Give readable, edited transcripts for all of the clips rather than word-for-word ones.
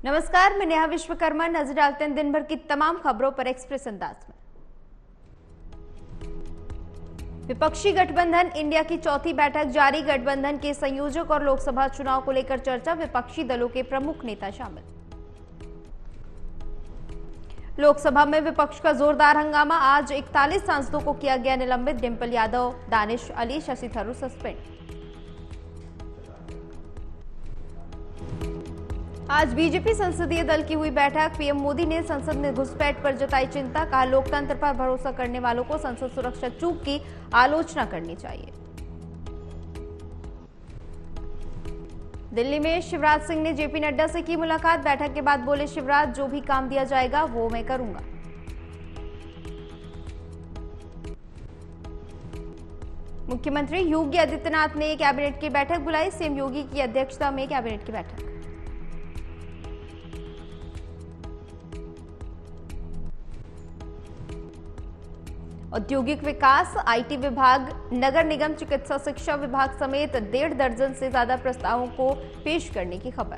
नमस्कार, मैं नेहा विश्वकर्मा। नजर डालते हैं दिन भर की तमाम खबरों पर एक्सप्रेस अंदाज में। विपक्षी गठबंधन इंडिया की चौथी बैठक जारी। गठबंधन के संयोजक और लोकसभा चुनाव को लेकर चर्चा। विपक्षी दलों के प्रमुख नेता शामिल। लोकसभा में विपक्ष का जोरदार हंगामा। आज 41 सांसदों को किया गया निलंबित। डिंपल यादव, दानिश अली, शशि थरूर सस्पेंड। आज बीजेपी संसदीय दल की हुई बैठक। पीएम मोदी ने संसद में घुसपैठ पर जताई चिंता। कहा, लोकतंत्र पर भरोसा करने वालों को संसद सुरक्षा चूक की आलोचना करनी चाहिए। दिल्ली में शिवराज सिंह ने जेपी नड्डा से की मुलाकात। बैठक के बाद बोले शिवराज, जो भी काम दिया जाएगा वो मैं करूंगा। मुख्यमंत्री योगी आदित्यनाथ ने कैबिनेट की बैठक बुलाई। सीएम योगी की अध्यक्षता में कैबिनेट की बैठक। औद्योगिक विकास, आईटी विभाग, नगर निगम, चिकित्सा शिक्षा विभाग समेत 1.5 दर्जन से ज्यादा प्रस्तावों को पेश करने की खबर।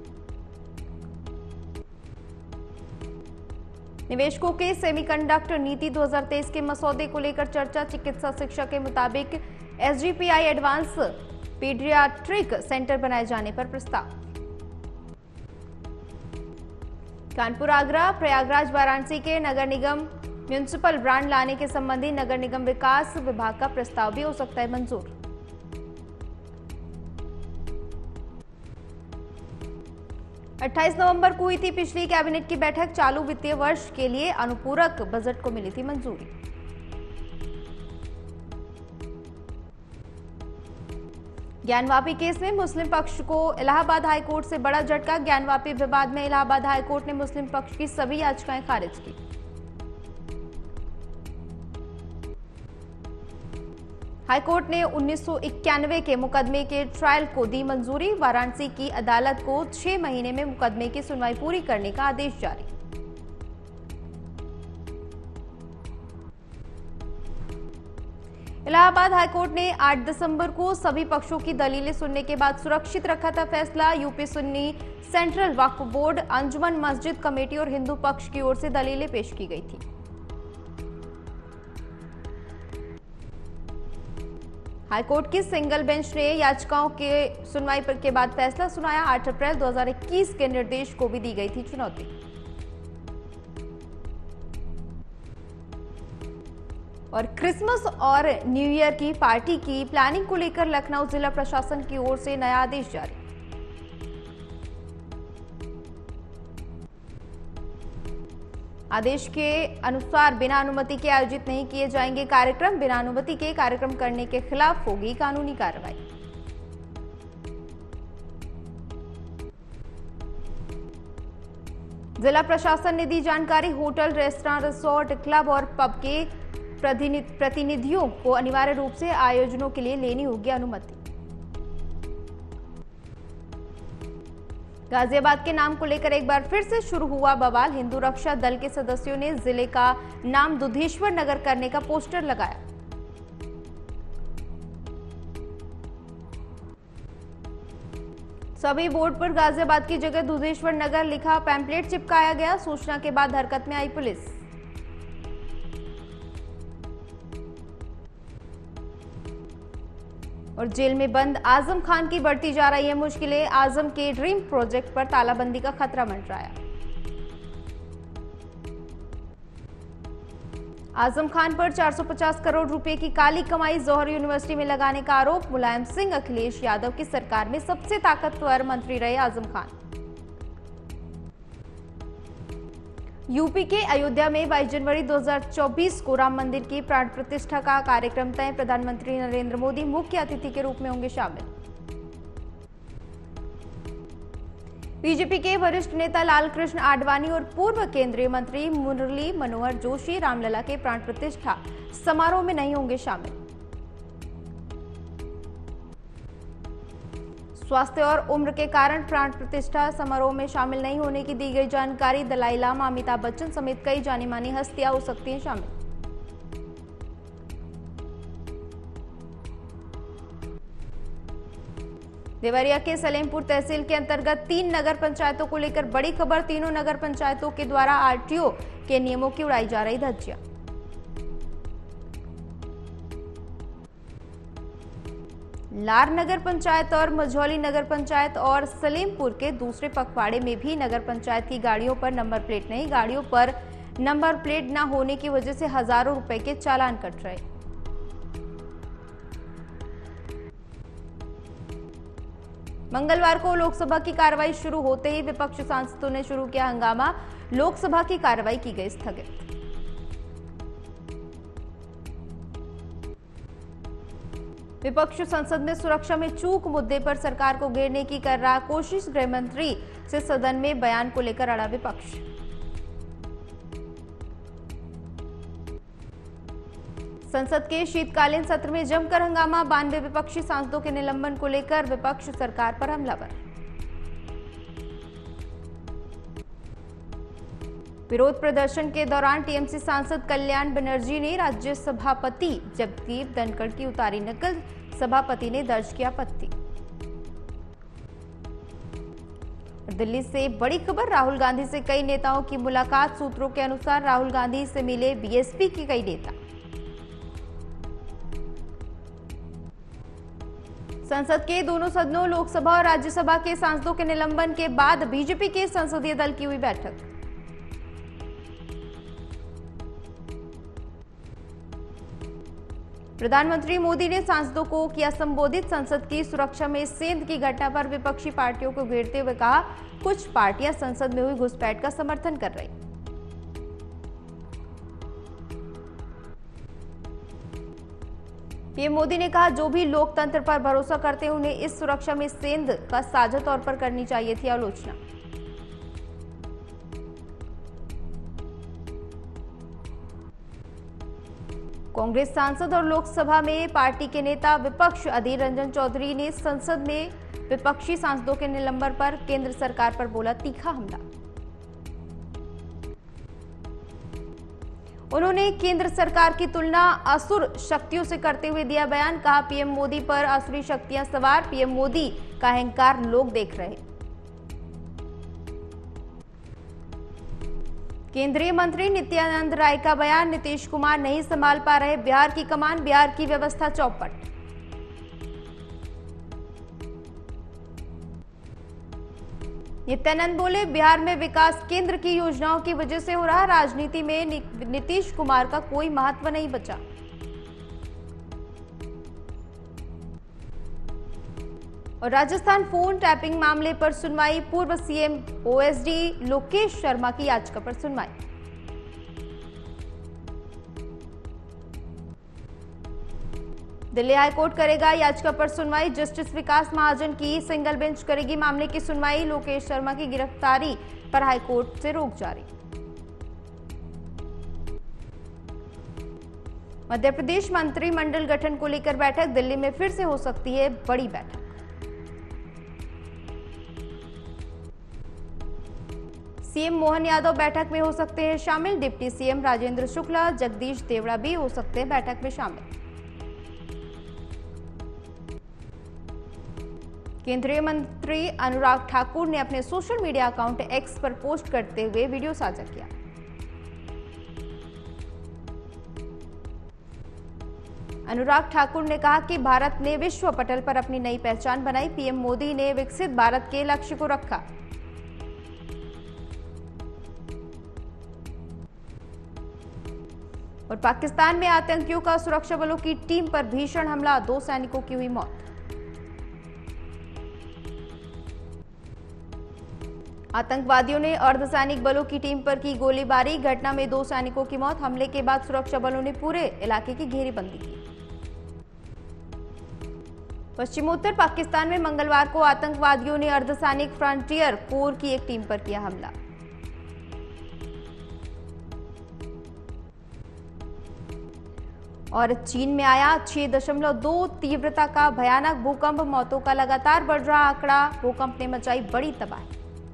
निवेशकों के सेमीकंडक्टर नीति 2023 के मसौदे को लेकर चर्चा। चिकित्सा शिक्षा के मुताबिक एसजीपीआई एडवांस पीडियाट्रिक सेंटर बनाए जाने पर प्रस्ताव। कानपुर आगरा, प्रयागराज वाराणसी के नगर निगम म्युनिसिपल ब्रांड लाने के संबंधी नगर निगम विकास विभाग का प्रस्ताव भी हो सकता है मंजूर। अट्ठाईस नवंबर को हुई थी पिछली कैबिनेट की बैठक। चालू वित्तीय वर्ष के लिए अनुपूरक बजट को मिली थी मंजूरी। ज्ञानवापी केस में मुस्लिम पक्ष को इलाहाबाद हाईकोर्ट से बड़ा झटका। ज्ञानवापी विवाद में इलाहाबाद हाईकोर्ट ने मुस्लिम पक्ष की सभी याचिकाएं खारिज की। हाईकोर्ट ने 1991 के मुकदमे के ट्रायल को दी मंजूरी। वाराणसी की अदालत को 6 महीने में मुकदमे की सुनवाई पूरी करने का आदेश जारी। इलाहाबाद हाईकोर्ट ने 8 दिसंबर को सभी पक्षों की दलीलें सुनने के बाद सुरक्षित रखा था फैसला। UP Sunni central Waqf board, Anjuman Masjid committee और हिंदू पक्ष की ओर से दलीलें पेश की गई थी। हाईकोर्ट की सिंगल बेंच ने याचिकाओं के सुनवाई के बाद फैसला सुनाया। 8 अप्रैल 2021 के निर्देश को भी दी गई थी चुनौती। और क्रिसमस और न्यू ईयर की पार्टी की प्लानिंग को लेकर लखनऊ जिला प्रशासन की ओर से नया आदेश जारी। आदेश के अनुसार बिना अनुमति के आयोजित नहीं किए जाएंगे कार्यक्रम। बिना अनुमति के कार्यक्रम करने के खिलाफ होगी कानूनी कार्रवाई। जिला प्रशासन ने दी जानकारी। होटल, रेस्टोरेंट, रिसोर्ट, क्लब और पब के प्रतिनिधियों को अनिवार्य रूप से आयोजनों के लिए लेनी होगी अनुमति। गाजियाबाद के नाम को लेकर एक बार फिर से शुरू हुआ बवाल। हिंदू रक्षा दल के सदस्यों ने जिले का नाम दुधेश्वर नगर करने का पोस्टर लगाया। सभी बोर्ड पर गाजियाबाद की जगह दुधेश्वर नगर लिखा पैम्पलेट चिपकाया गया। सूचना के बाद हरकत में आई पुलिस। और जेल में बंद आजम खान की बढ़ती जा रही है मुश्किलें। आजम के ड्रीम प्रोजेक्ट पर तालाबंदी का खतरा मंडराया। आजम खान पर 450 करोड़ रुपए की काली कमाई जौहर यूनिवर्सिटी में लगाने का आरोप। मुलायम सिंह, अखिलेश यादव की सरकार में सबसे ताकतवर मंत्री रहे आजम खान। यूपी के अयोध्या में 22 जनवरी 2024 को राम मंदिर की प्राण प्रतिष्ठा का कार्यक्रम तय। प्रधानमंत्री नरेंद्र मोदी मुख्य अतिथि के रूप में होंगे शामिल। बीजेपी के वरिष्ठ नेता लालकृष्ण आडवाणी और पूर्व केंद्रीय मंत्री मुरली मनोहर जोशी रामलला के प्राण प्रतिष्ठा समारोह में नहीं होंगे शामिल। स्वास्थ्य और उम्र के कारण प्राण प्रतिष्ठा समारोह में शामिल नहीं होने की दी गई जानकारी। दलाई लामा, अमिताभ बच्चन समेत कई जानी मानी हस्तियां हो सकती हैं शामिल। देवरिया के सलेमपुर तहसील के अंतर्गत 3 नगर पंचायतों को लेकर बड़ी खबर। तीनों नगर पंचायतों के द्वारा आरटीओ के नियमों की उड़ाई जा रही धज्जियां। लार नगर पंचायत और मझौली नगर पंचायत और सलेमपुर के दूसरे पखवाड़े में भी नगर पंचायत की गाड़ियों पर नंबर प्लेट नहीं। गाड़ियों पर नंबर प्लेट न होने की वजह से हजारों रुपए के चालान कट रहे। मंगलवार को लोकसभा की कार्रवाई शुरू होते ही विपक्षी सांसदों ने शुरू किया हंगामा। लोकसभा की कार्रवाई की गई स्थगित। विपक्ष संसद में सुरक्षा में चूक मुद्दे पर सरकार को घेरने की कर रहा कोशिश। गृह मंत्री से सदन में बयान को लेकर अड़ा विपक्ष। संसद के शीतकालीन सत्र में जमकर हंगामा। 92 विपक्षी सांसदों के निलंबन को लेकर विपक्ष सरकार पर हमलावर। विरोध प्रदर्शन के दौरान टीएमसी सांसद कल्याण बनर्जी ने राज्य सभापति जगदीप धनखड़ की उतारी नकल। सभापति ने दर्ज किया आपत्ति। दिल्ली से बड़ी खबर। राहुल गांधी से कई नेताओं की मुलाकात। सूत्रों के अनुसार राहुल गांधी से मिले बीएसपी के कई नेता। संसद के दोनों सदनों लोकसभा और राज्यसभा के सांसदों के निलंबन के बाद बीजेपी के संसदीय दल की हुई बैठक। प्रधानमंत्री मोदी ने सांसदों को किया संबोधित। संसद की सुरक्षा में सेंध की घटना पर विपक्षी पार्टियों को घेरते हुए कहा, कुछ पार्टियां संसद में हुई घुसपैठ का समर्थन कर रही। पीएम मोदी ने कहा, जो भी लोकतंत्र पर भरोसा करते हैं उन्हें इस सुरक्षा में सेंध का साझा तौर पर करनी चाहिए थी आलोचना। कांग्रेस सांसद और लोकसभा में पार्टी के नेता विपक्ष अधीर रंजन चौधरी ने संसद में विपक्षी सांसदों के निलंबन पर केंद्र सरकार पर बोला तीखा हमला। उन्होंने केंद्र सरकार की तुलना असुर शक्तियों से करते हुए दिया बयान। कहा, पीएम मोदी पर असुरी शक्तियां सवार। पीएम मोदी का अहंकार लोग देख रहे। केंद्रीय मंत्री नित्यानंद राय का बयान। नीतीश कुमार नहीं संभाल पा रहे बिहार की कमान। बिहार की व्यवस्था चौपट। नित्यानंद बोले, बिहार में विकास केंद्र की योजनाओं की वजह से हो रहा। राजनीति में नीतीश कुमार का कोई महत्व नहीं बचा। और राजस्थान फोन टैपिंग मामले पर सुनवाई। पूर्व सीएम ओएसडी लोकेश शर्मा की याचिका पर सुनवाई। दिल्ली हाईकोर्ट करेगा याचिका पर सुनवाई। जस्टिस विकास महाजन की सिंगल बेंच करेगी मामले की सुनवाई। लोकेश शर्मा की गिरफ्तारी पर हाईकोर्ट से रोक जारी। मध्य प्रदेश मंत्रिमंडल गठन को लेकर बैठक। दिल्ली में फिर से हो सकती है बड़ी बैठक। सीएम मोहन यादव बैठक में हो सकते हैं शामिल। डिप्टी सीएम राजेंद्र शुक्ला, जगदीश देवड़ा भी हो सकते हैं बैठक में शामिल। केंद्रीय मंत्री अनुराग ठाकुर ने अपने सोशल मीडिया अकाउंट एक्स पर पोस्ट करते हुए वीडियो साझा किया। अनुराग ठाकुर ने कहा कि भारत ने विश्व पटल पर अपनी नई पहचान बनाई। पीएम मोदी ने विकसित भारत के लक्ष्य को रखा। और पाकिस्तान में आतंकियों का सुरक्षा बलों की टीम पर भीषण हमला। 2 सैनिकों की हुई मौत। आतंकवादियों ने अर्धसैनिक बलों की टीम पर की गोलीबारी। घटना में 2 सैनिकों की मौत। हमले के बाद सुरक्षा बलों ने पूरे इलाके की घेरेबंदी की। पश्चिमोत्तर पाकिस्तान में मंगलवार को आतंकवादियों ने अर्धसैनिक फ्रंटियर कोर की एक टीम पर किया हमला। और चीन में आया 6.2 तीव्रता का भयानक भूकंप। मौतों का लगातार बढ़ रहा आंकड़ा। भूकंप ने मचाई बड़ी तबाही।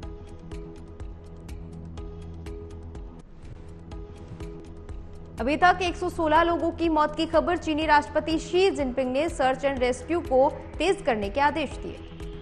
अभी तक 116 लोगों की मौत की खबर। चीनी राष्ट्रपति शी जिनपिंग ने सर्च एंड रेस्क्यू को तेज करने के आदेश दिए।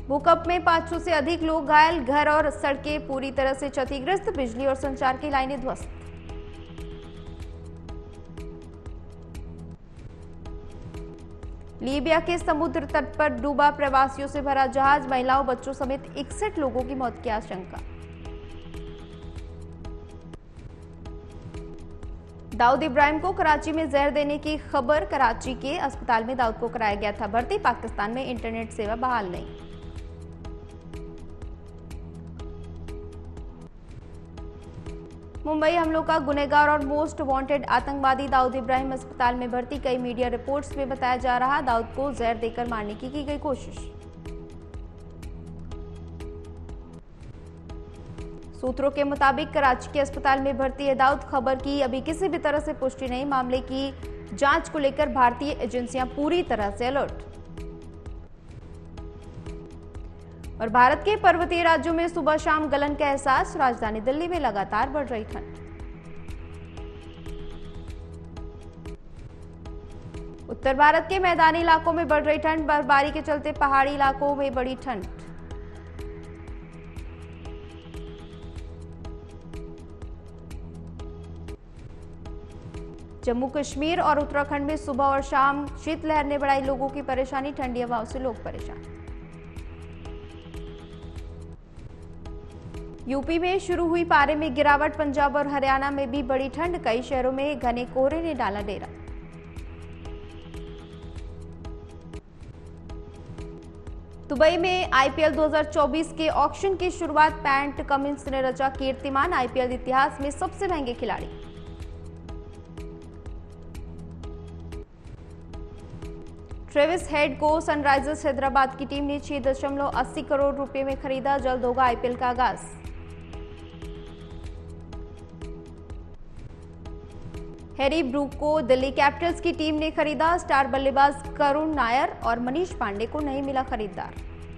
भूकंप में 500 से अधिक लोग घायल, घर और सड़कें पूरी तरह से क्षतिग्रस्त, बिजली और संचार की लाइनें ध्वस्त। लीबिया के समुद्र तट पर डूबा प्रवासियों से भरा जहाज, महिलाओं बच्चों समेत 61 लोगों की मौत की आशंका। दाऊद इब्राहिम को कराची में जहर देने की खबर, कराची के अस्पताल में दाऊद को कराया गया था भर्ती, पाकिस्तान में इंटरनेट सेवा बहाल नहीं। मुंबई हमलों का गुनहगार और मोस्ट वांटेड आतंकवादी दाऊद इब्राहिम अस्पताल में भर्ती, कई मीडिया रिपोर्ट्स में बताया जा रहा दाऊद को जहर देकर मारने की गई कोशिश। सूत्रों के मुताबिक कराची के अस्पताल में भर्ती है दाऊद। खबर की अभी किसी भी तरह से पुष्टि नहीं। मामले की जांच को लेकर भारतीय एजेंसियां पूरी तरह से अलर्ट। और भारत के पर्वतीय राज्यों में सुबह शाम गलन का एहसास, राजधानी दिल्ली में लगातार बढ़ रही ठंड। उत्तर भारत के मैदानी इलाकों में बढ़ रही ठंड, बर्फबारी के चलते पहाड़ी इलाकों में बढ़ी ठंड। जम्मू कश्मीर और उत्तराखंड में सुबह और शाम शीतलहर ने बढ़ाई लोगों की परेशानी, ठंडी हवाओं से लोग परेशान। यूपी में शुरू हुई पारे में गिरावट, पंजाब और हरियाणा में भी बढ़ी ठंड, कई शहरों में घने कोहरे ने डाला डेरा। दुबई में आईपीएल 2024 के ऑक्शन की शुरुआत, पैट कमिंस ने रचा कीर्तिमान, आईपीएल इतिहास में सबसे महंगे खिलाड़ी। ट्रेविस हेड को सनराइजर्स हैदराबाद की टीम ने 6.80 करोड़ रुपए में खरीदा, जल्द होगा आईपीएल का आगाज। हैरी ब्रूक को दिल्ली कैपिटल्स की टीम ने खरीदा, स्टार बल्लेबाज करुण नायर और मनीष पांडे को नहीं मिला खरीदार।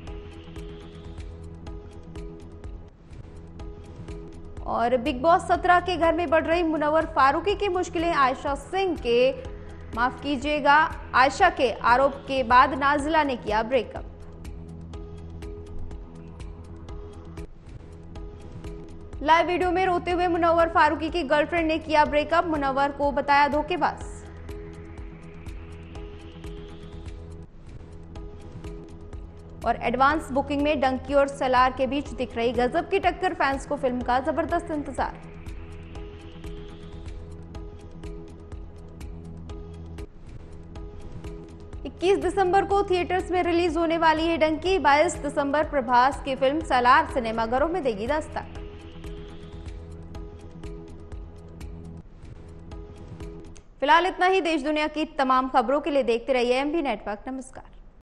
और बिग बॉस 17 के घर में बढ़ रही मुनव्वर फारूकी की मुश्किलें, आयशा के आरोप के बाद नाजिला ने किया ब्रेकअप। लाइव वीडियो में रोते हुए मुनव्वर फारूकी की गर्लफ्रेंड ने किया ब्रेकअप, मुनव्वर को बताया धोखेबाज। और एडवांस बुकिंग में डंकी और सलार के बीच दिख रही गजब की टक्कर, फैंस को फिल्म का जबरदस्त इंतजार। इक्कीस दिसंबर को थिएटर्स में रिलीज होने वाली है डंकी, 22 दिसंबर प्रभास की फिल्म सलार सिनेमाघरों में देगी दस्तक। फिलहाल इतना ही। देश दुनिया की तमाम खबरों के लिए देखते रहिए एमबी नेटवर्क। नमस्कार।